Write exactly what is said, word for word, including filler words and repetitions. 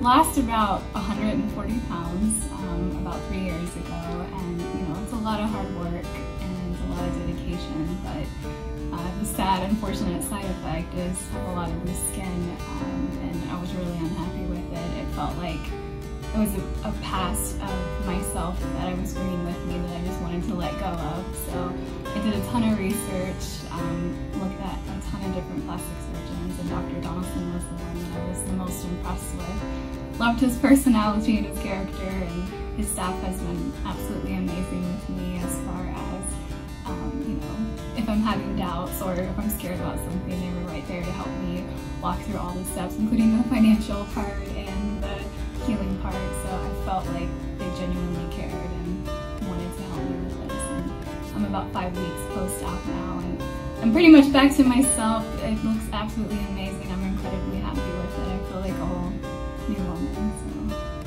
lost about one hundred forty pounds um, about three years ago, and you know, it's a lot of hard work and a lot of dedication, but uh, the sad, unfortunate side effect is I have a lot of loose skin, um, and I was really unhappy with it. It felt like it was a, a past of myself that I was bringing with me that I just wanted to let go of. So I did a ton of research, um, looked at a ton of different plastic surgeons, and Doctor Donaldson was the one that I was the most impressed with. Loved his personality and his character, and his staff has been absolutely amazing with me as far as, um, you know, if I'm having doubts or if I'm scared about something, they were right there to help me walk through all the steps, including the financial part and the healing part. So I felt like they genuinely cared and wanted to help me with this. And I'm about five weeks post-op now, and I'm pretty much back to myself. It looks absolutely amazing. I'm incredibly happy with it. I feel like a whole new woman. So.